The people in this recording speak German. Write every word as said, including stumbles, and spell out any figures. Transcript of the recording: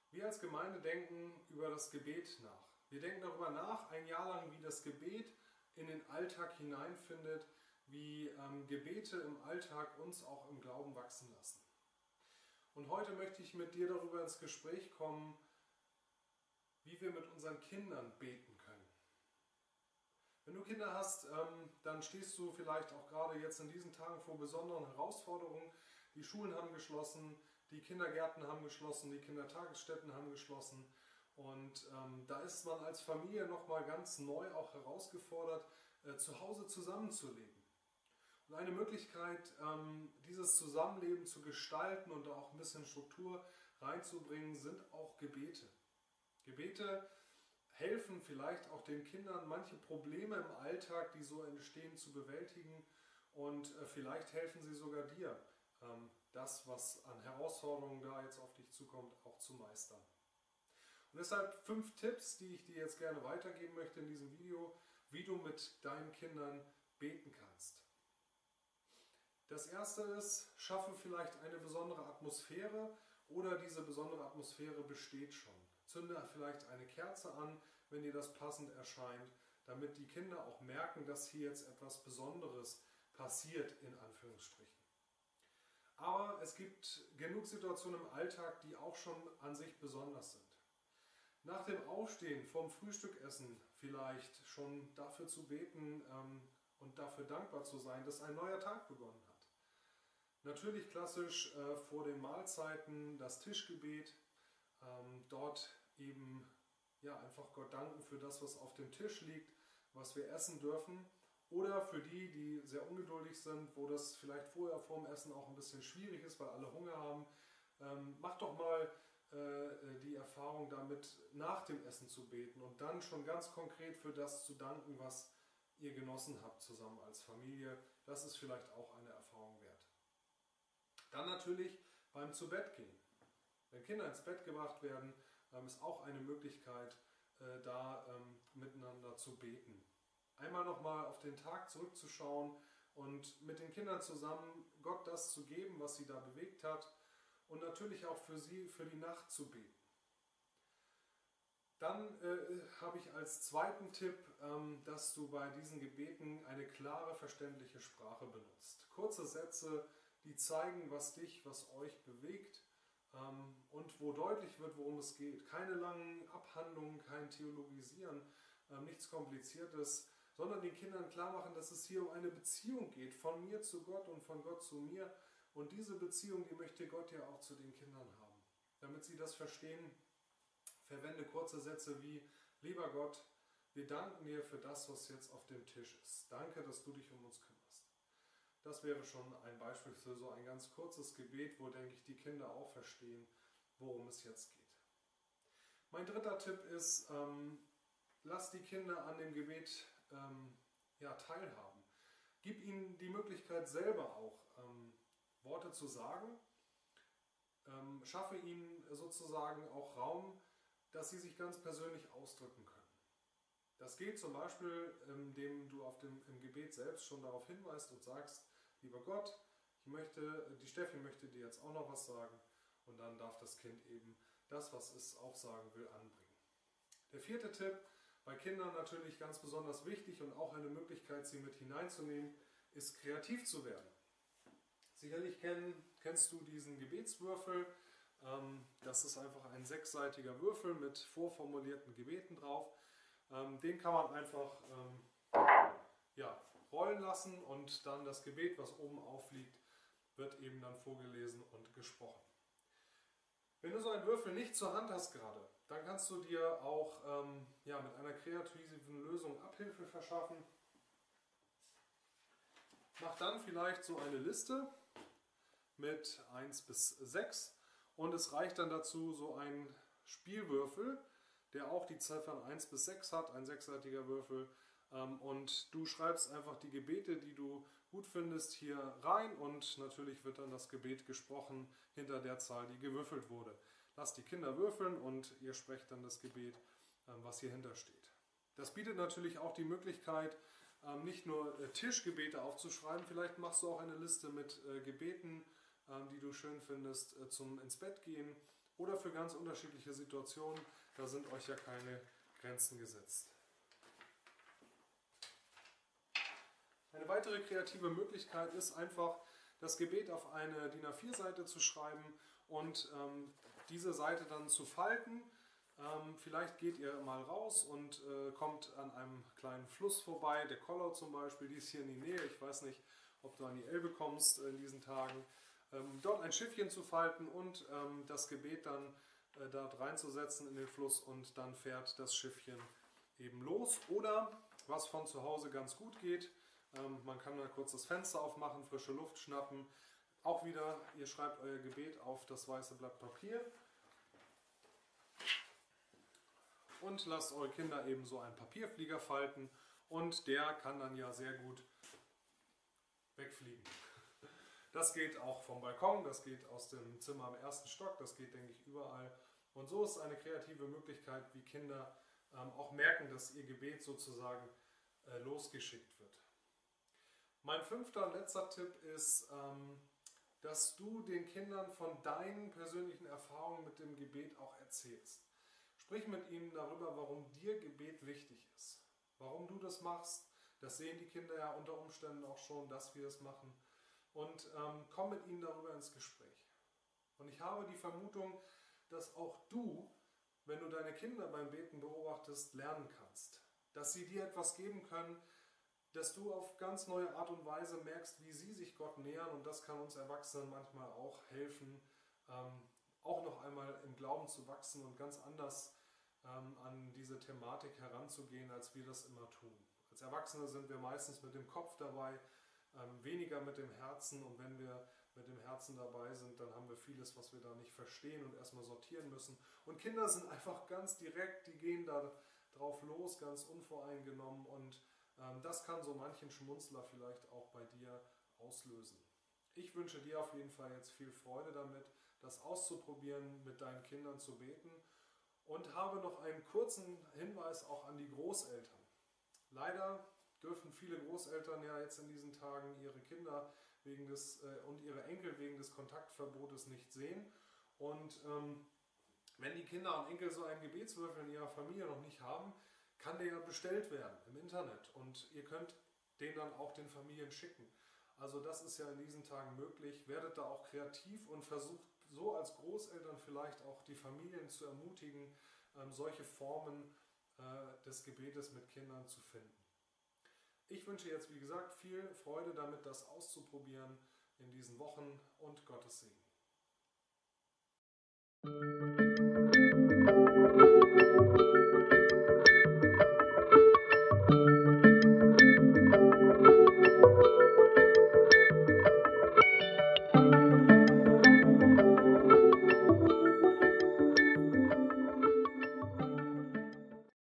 Wir als Gemeinde denken über das Gebet nach. Wir denken darüber nach, ein Jahr lang, wie das Gebet in den Alltag hineinfindet, wie ähm, Gebete im Alltag uns auch im Glauben wachsen lassen. Und heute möchte ich mit dir darüber ins Gespräch kommen, wie wir mit unseren Kindern beten können. Wenn du Kinder hast, ähm, dann stehst du vielleicht auch gerade jetzt in diesen Tagen vor besonderen Herausforderungen. Die Schulen haben geschlossen, die Kindergärten haben geschlossen, die Kindertagesstätten haben geschlossen. Und ähm, da ist man als Familie nochmal ganz neu auch herausgefordert, äh, zu Hause zusammenzuleben. Und eine Möglichkeit, ähm, dieses Zusammenleben zu gestalten und da auch ein bisschen Struktur reinzubringen, sind auch Gebete. Gebete helfen vielleicht auch den Kindern, manche Probleme im Alltag, die so entstehen, zu bewältigen. Und äh, vielleicht helfen sie sogar dir, ähm, das, was an Herausforderungen da jetzt auf dich zukommt, auch zu meistern. Und deshalb fünf Tipps, die ich dir jetzt gerne weitergeben möchte in diesem Video, wie du mit deinen Kindern beten kannst. Das erste ist, schaffe vielleicht eine besondere Atmosphäre oder diese besondere Atmosphäre besteht schon. Zünde vielleicht eine Kerze an, wenn dir das passend erscheint, damit die Kinder auch merken, dass hier jetzt etwas Besonderes passiert, in Anführungsstrichen. Aber es gibt genug Situationen im Alltag, die auch schon an sich besonders sind. Nach dem Aufstehen vom Frühstückessen vielleicht schon dafür zu beten ähm, und dafür dankbar zu sein, dass ein neuer Tag begonnen hat. Natürlich klassisch äh, vor den Mahlzeiten das Tischgebet, ähm, dort eben ja, einfach Gott danken für das, was auf dem Tisch liegt, was wir essen dürfen. Oder für die, die sehr ungeduldig sind, wo das vielleicht vorher vor dem Essen auch ein bisschen schwierig ist, weil alle Hunger haben, ähm, macht doch mal äh, die Erfahrung damit, nach dem Essen zu beten und dann schon ganz konkret für das zu danken, was ihr genossen habt zusammen als Familie. Das ist vielleicht auch eine Erfahrung wert. Dann natürlich beim Zubettgehen. Wenn Kinder ins Bett gebracht werden, ähm, ist auch eine Möglichkeit, äh, da ähm, miteinander zu beten. Einmal nochmal auf den Tag zurückzuschauen und mit den Kindern zusammen Gott das zu geben, was sie da bewegt hat und natürlich auch für sie, für die Nacht zu beten. Dann äh, habe ich als zweiten Tipp, ähm, dass du bei diesen Gebeten eine klare, verständliche Sprache benutzt. Kurze Sätze, die zeigen, was dich, was euch bewegt ähm, und wo deutlich wird, worum es geht. Keine langen Abhandlungen, kein Theologisieren, ähm, nichts Kompliziertes, sondern den Kindern klar machen, dass es hier um eine Beziehung geht, von mir zu Gott und von Gott zu mir. Und diese Beziehung, die möchte Gott ja auch zu den Kindern haben. Damit sie das verstehen, verwende kurze Sätze wie: Lieber Gott, wir danken dir für das, was jetzt auf dem Tisch ist. Danke, dass du dich um uns kümmerst. Das wäre schon ein Beispiel für so ein ganz kurzes Gebet, wo, denke ich, die Kinder auch verstehen, worum es jetzt geht. Mein dritter Tipp ist, ähm, lass die Kinder an dem Gebet ähm, ja, teilhaben. Gib ihnen die Möglichkeit, selber auch ähm, Worte zu sagen. Ähm, schaffe ihnen sozusagen auch Raum, dass sie sich ganz persönlich ausdrücken können. Das geht zum Beispiel, indem du auf dem, im Gebet selbst schon darauf hinweist und sagst: Lieber Gott, ich möchte, die Steffi möchte dir jetzt auch noch was sagen, und dann darf das Kind eben das, was es auch sagen will, anbringen. Der vierte Tipp, bei Kindern natürlich ganz besonders wichtig und auch eine Möglichkeit, sie mit hineinzunehmen, ist, kreativ zu werden. Sicherlich kenn, kennst du diesen Gebetswürfel. Das ist einfach ein sechsseitiger Würfel mit vorformulierten Gebeten drauf. Den kann man einfach ja, rollen lassen und dann das Gebet, was oben aufliegt, wird eben dann vorgelesen und gesprochen. Wenn du so einen Würfel nicht zur Hand hast gerade, dann kannst du dir auch ähm, ja, mit einer kreativen Lösung Abhilfe verschaffen. Mach dann vielleicht so eine Liste mit eins bis sechs und es reicht dann dazu so ein Spielwürfel, der auch die Ziffern eins bis sechs hat, ein sechsseitiger Würfel. Und du schreibst einfach die Gebete, die du gut findest, hier rein und natürlich wird dann das Gebet gesprochen hinter der Zahl, die gewürfelt wurde. Lasst die Kinder würfeln und ihr sprecht dann das Gebet, was hier hinter steht. Das bietet natürlich auch die Möglichkeit, nicht nur Tischgebete aufzuschreiben, vielleicht machst du auch eine Liste mit Gebeten, die du schön findest, zum ins Bett gehen oder für ganz unterschiedliche Situationen. Da sind euch ja keine Grenzen gesetzt. Eine weitere kreative Möglichkeit ist einfach, das Gebet auf eine D I N A vier Seite zu schreiben und ähm, diese Seite dann zu falten. Ähm, vielleicht geht ihr mal raus und äh, kommt an einem kleinen Fluss vorbei, der Koller zum Beispiel, die ist hier in die Nähe. Ich weiß nicht, ob du an die Elbe kommst in diesen Tagen. Ähm, dort ein Schiffchen zu falten und ähm, das Gebet dann äh, dort reinzusetzen in den Fluss und dann fährt das Schiffchen eben los. Oder, was von zu Hause ganz gut geht, ähm, man kann mal kurz das Fenster aufmachen, frische Luft schnappen. Auch wieder, ihr schreibt euer Gebet auf das weiße Blatt Papier und lasst eure Kinder eben so einen Papierflieger falten und der kann dann ja sehr gut wegfliegen. Das geht auch vom Balkon, das geht aus dem Zimmer im ersten Stock, das geht, denke ich, überall. Und so ist eine kreative Möglichkeit, wie Kinder ähm, auch merken, dass ihr Gebet sozusagen äh, losgeschickt wird. Mein fünfter und letzter Tipp ist, ähm, dass du den Kindern von deinen persönlichen Erfahrungen mit dem Gebet auch erzählst. Sprich mit ihnen darüber, warum dir Gebet wichtig ist, warum du das machst. Das sehen die Kinder ja unter Umständen auch schon, dass wir es machen. Und ähm, komm mit ihnen darüber ins Gespräch. Und ich habe die Vermutung, dass auch du, wenn du deine Kinder beim Beten beobachtest, lernen kannst. Dass sie dir etwas geben können, dass du auf ganz neue Art und Weise merkst, wie sie sich Gott nähern. Und das kann uns Erwachsenen manchmal auch helfen, ähm, auch noch einmal im Glauben zu wachsen und ganz anders ähm, an diese Thematik heranzugehen, als wir das immer tun. Als Erwachsene sind wir meistens mit dem Kopf dabei, ähm, weniger mit dem Herzen. Und wenn wir mit dem Herzen dabei sind, dann haben wir vieles, was wir da nicht verstehen und erstmal sortieren müssen. Und Kinder sind einfach ganz direkt, die gehen da drauf los, ganz unvoreingenommen und ähm, das kann so manchen Schmunzler vielleicht auch bei dir auslösen. Ich wünsche dir auf jeden Fall jetzt viel Freude damit, das auszuprobieren, mit deinen Kindern zu beten und habe noch einen kurzen Hinweis auch an die Großeltern. Leider dürfen viele Großeltern ja jetzt in diesen Tagen ihre Kinder wegen des, äh, und ihre Enkel wegen des Kontaktverbotes nicht sehen. Und ähm, wenn die Kinder und Enkel so einen Gebetswürfel in ihrer Familie noch nicht haben, kann der ja bestellt werden im Internet. Und ihr könnt den dann auch den Familien schicken. Also das ist ja in diesen Tagen möglich. Werdet da auch kreativ und versucht so als Großeltern vielleicht auch die Familien zu ermutigen, ähm, solche Formen äh, des Gebetes mit Kindern zu finden. Ich wünsche jetzt, wie gesagt, viel Freude damit, das auszuprobieren in diesen Wochen und Gottes Segen.